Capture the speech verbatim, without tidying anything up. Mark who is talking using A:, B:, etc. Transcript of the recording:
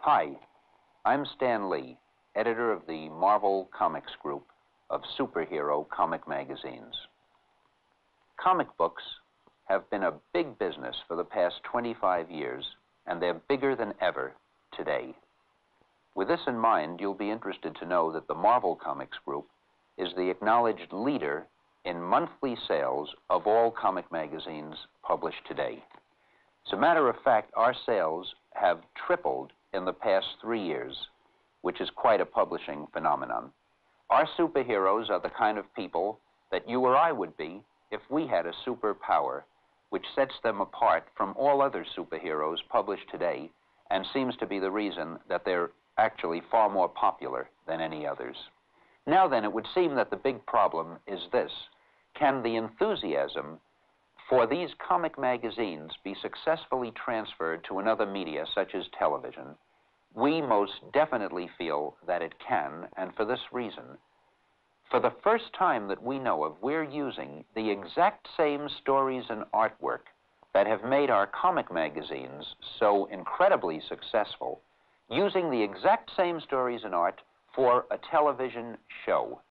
A: Hi, I'm Stan Lee, editor of the Marvel Comics group of superhero comic magazines. Comic books have been a big business for the past twenty-five years, and they're bigger than ever today. With this in mind, you'll be interested to know that the Marvel Comics group is the acknowledged leader in monthly sales of all comic magazines published today. As a matter of fact, our sales have tripled in the past three years, which is quite a publishing phenomenon. Our superheroes are the kind of people that you or I would be if we had a superpower, which sets them apart from all other superheroes published today and seems to be the reason that they're actually far more popular than any others. Now then, it would seem that the big problem is this: can the enthusiasm for these comic magazines be successfully transferred to another media such as television? We most definitely feel that it can, and for this reason. For the first time that we know of, we're using the exact same stories and artwork that have made our comic magazines so incredibly successful, using the exact same stories and art for a television show.